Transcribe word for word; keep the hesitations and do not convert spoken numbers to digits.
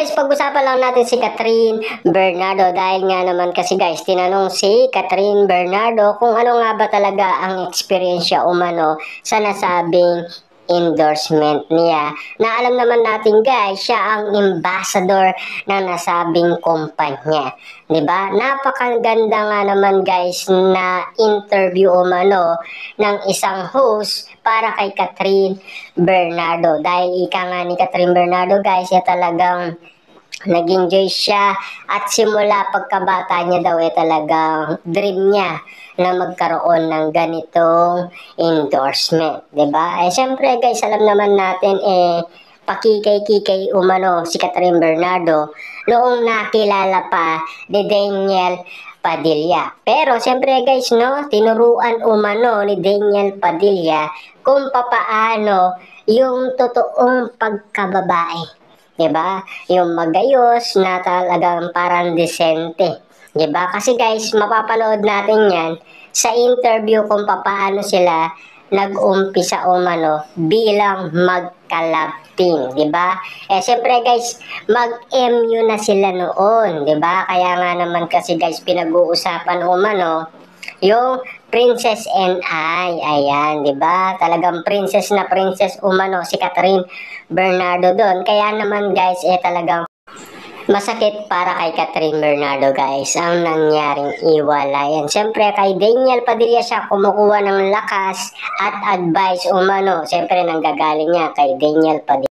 guys, pag-usapan lang natin si Catherine Bernardo dahil nga naman kasi guys, tinanong si Catherine Bernardo kung ano nga ba talaga ang experience umano sa nasabing endorsement niya. Na alam naman natin guys, siya ang ambassador ng nasabing kumpanya. Diba? Napakaganda nga naman guys na interview umano ng isang host para kay Catherine Bernardo. Dahil ika nga ni Catherine Bernardo guys, ya talagang nag-enjoy siya at simula pagkabata niya daw ay talagang dream niya na magkaroon ng ganitong endorsement, 'di ba? Eh syempre guys, alam naman natin eh pakikay-kikay umano si Catherine Bernardo noong nakilala pa ni Daniel Padilla. Pero syempre guys, no, tinuruan umano ni Daniel Padilla kung papaano yung totoong pagkababae. 'Di ba? Yung magayos na talagang parang desente. 'Di ba? Kasi guys, mapapanood natin 'yan sa interview kung paano sila nag-umpisa umano bilang magka-love team, 'di ba? Eh siyempre guys, mag-M U na sila noon, 'di ba? Kaya nga naman kasi guys, pinag-uusapan umano yung Princess and I, ayan, 'di ba? Talagang princess na princess umano si Catherine Bernardo doon. Kaya naman guys, eh talagang masakit para kay Catherine Bernardo guys ang nangyaring iwalayan. Siyempre kay Daniel Padilla siya kumukuha ng lakas at advice umano. Siyempre nanggagaling niya kay Daniel Padilla.